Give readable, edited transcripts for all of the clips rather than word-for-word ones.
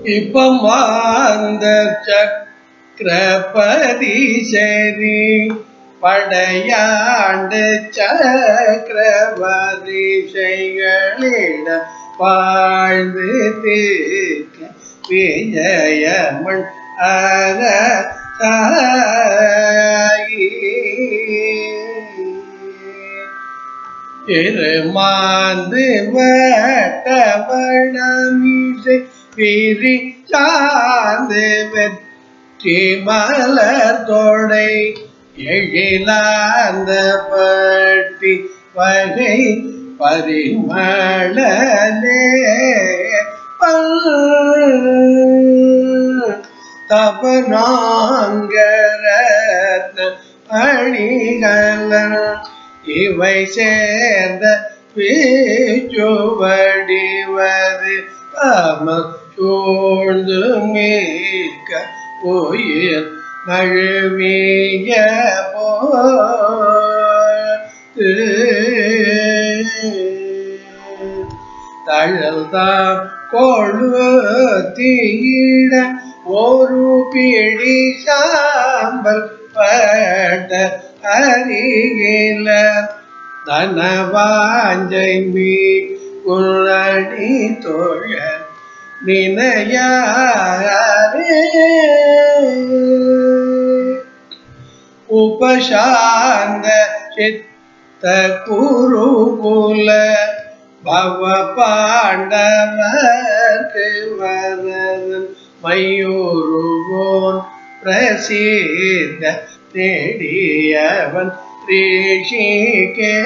இப்பமாந்த சக்கரபதி சரி படையாண்டு சக்கரவரிசைகளிட வாழ்ந்து தீர்க்க விஜயமண் அரசாயி இருமாந்து வட்டவனமிசை விரி சார்ந்து வெற்றி மலர் தோடை எழிலார்ந்த பட்டி வகை பரிமளனே தபநாங்கரத்ன அணிகலன் இவை சேர்ந்த வீச்சுவடிவது அமர் சூழ்ந்து மீட்க உயிர் நழுவிய போது தழல்தான் கொழுத்தியிட ஒரு பிடி சாம்பல் பட்ட அருகில தனவாஞ்சை மீ தோழ நினையாரே உபசாந்த சித்த குருகுல பவ பாண்டவர்க்கு வரதன் மயூருவோன் பிரசித்த தேடியவன் ரிஷிகே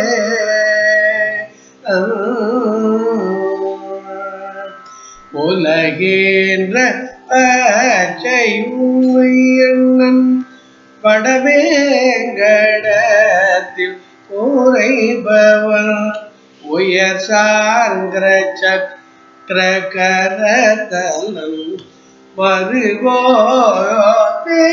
உலகேன்ற பச்சையுயன் வடவேங்கடத்தில் உரைபவன் உயர் சார்கிற சக்கரகரதலம் மருகோதே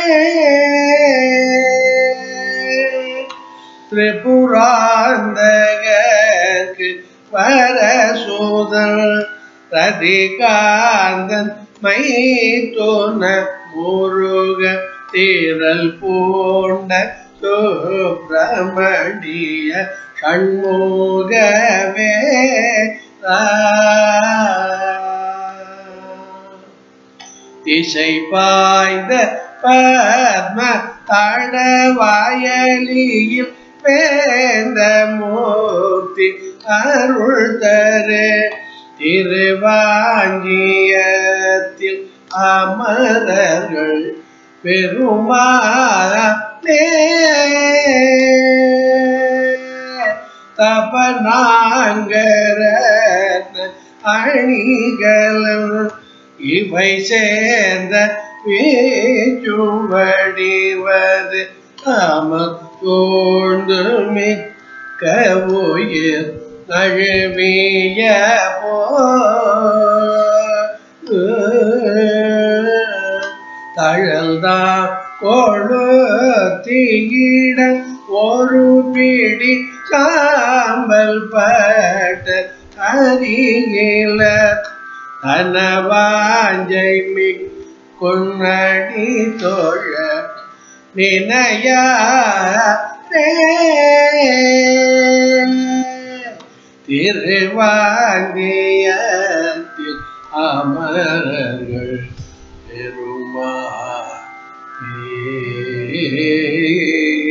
திரிபுராந்தகர்க்கு வரசூதன் ரதிகாந்தன் மைத்துன முருக திரள் பூண்ட சுப்பிரமணிய ஷண்முகவே திசை பாய்ந்த பத்ம தடவாயலியில் பேந்த மூர்த்தி அருள் தரு திருவாஞ்சியத்தில் அமரர்கள் பெருமாளே தபநாங்கரத்ன அணிகலன் இவை சேர்ந்த வீச்சுவடிவது அமர் சூழ்ந்து மிக்க உயிர் நழுவிய போது தழல்தான் கொழுத்தியிட ஒரு பிடி சாம்பல் பட்ட அருகில தனவாஞ்சை மிக்குன்னடி தோழ நினையாரே திருவாங்கியத்தில் அமரர்கள் பெருமாளே